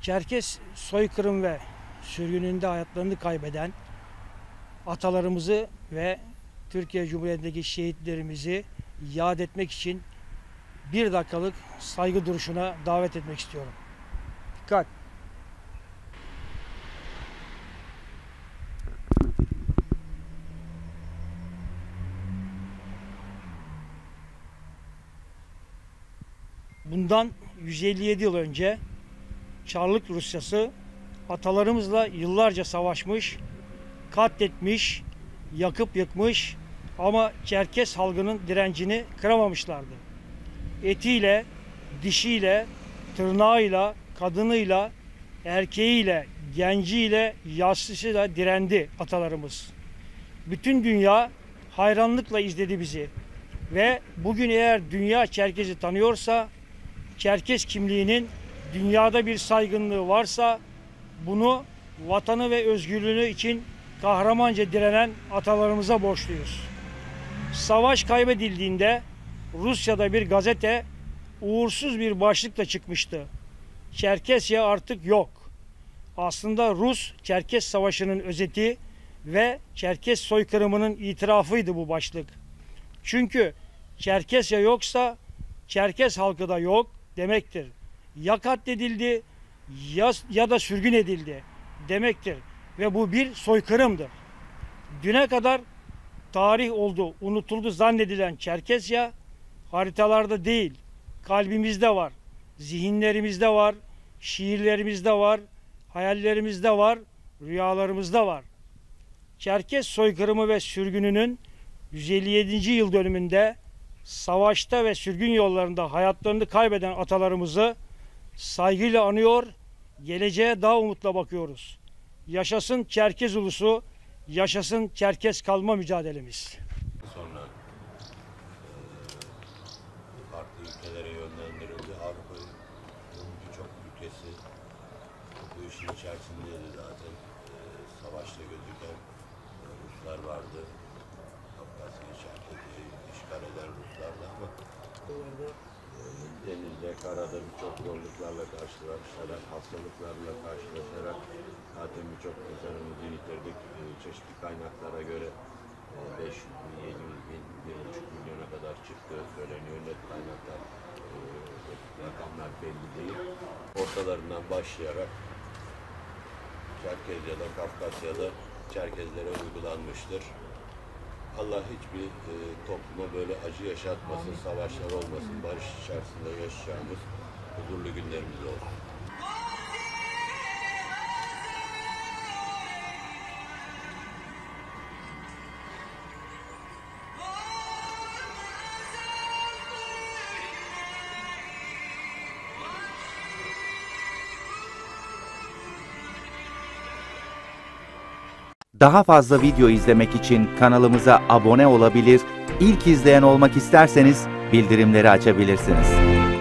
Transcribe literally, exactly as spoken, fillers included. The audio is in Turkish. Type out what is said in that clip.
Çerkes soykırım ve sürgününde hayatlarını kaybeden atalarımızı ve Türkiye Cumhuriyeti'ndeki şehitlerimizi yad etmek için bir dakikalık saygı duruşuna davet etmek istiyorum. Dikkat! Bundan yüz elli yedi yıl önce Çarlık Rusyası atalarımızla yıllarca savaşmış, katletmiş, yakıp yıkmış ama Çerkes halkının direncini kıramamışlardı. Etiyle, dişiyle, tırnağıyla, kadınıyla, erkeğiyle, genciyle, yaşlısıyla direndi atalarımız. Bütün dünya hayranlıkla izledi bizi ve bugün eğer dünya Çerkes'i tanıyorsa, Çerkes kimliğinin dünyada bir saygınlığı varsa bunu vatanı ve özgürlüğü için kahramanca direnen atalarımıza borçluyuz. Savaş kaybedildiğinde Rusya'da bir gazete uğursuz bir başlıkla çıkmıştı. Çerkesya artık yok. Aslında Rus-Çerkes Savaşı'nın özeti ve Çerkes soykırımının itirafıydı bu başlık. Çünkü Çerkesya yoksa Çerkes halkı da yok demektir. Ya katledildi ya, ya da sürgün edildi demektir. Ve bu bir soykırımdır. Düne kadar tarih oldu, unutuldu zannedilen Çerkesya haritalarda değil, kalbimizde var, zihinlerimizde var, şiirlerimizde var, hayallerimizde var, rüyalarımızda var. Çerkes soykırımı ve sürgününün yüz elli yedinci yıl dönümünde savaşta ve sürgün yollarında hayatlarını kaybeden atalarımızı saygıyla anıyor, geleceğe daha umutla bakıyoruz. Yaşasın Çerkez ulusu, yaşasın Çerkes kalma mücadelemiz. Sonra e, farklı ülkelere yönlendirildi. Avrupa'nın birçok ülkesi bu işin içerisindeydi zaten. E, savaşta gözüken e, Ruslar vardı. Kafkasya'yı, Çerkez'i işgal eden Ruslardı ama orada e, denizde, karada birçok zorluklarla karşılaşarak, hastalıklarla karşılaşarak zaten birçok insanımızı yitirdik. E, çeşitli kaynaklara göre beş yüz bin, yedi yüz bin, bir buçuk milyona kadar çıktı söyleniyor. Net kaynaklar, e, rakamlar belli değil. Ortalarından başlayarak Çerkezya'da, Kafkasya'da Çerkezlere uygulanmıştır. Allah hiçbir e, topluma böyle acı yaşatmasın, savaşlar olmasın, barış içerisinde yaşayacağımız huzurlu günlerimiz olsun. Daha fazla video izlemek için kanalımıza abone olabilir, ilk izleyen olmak isterseniz bildirimleri açabilirsiniz.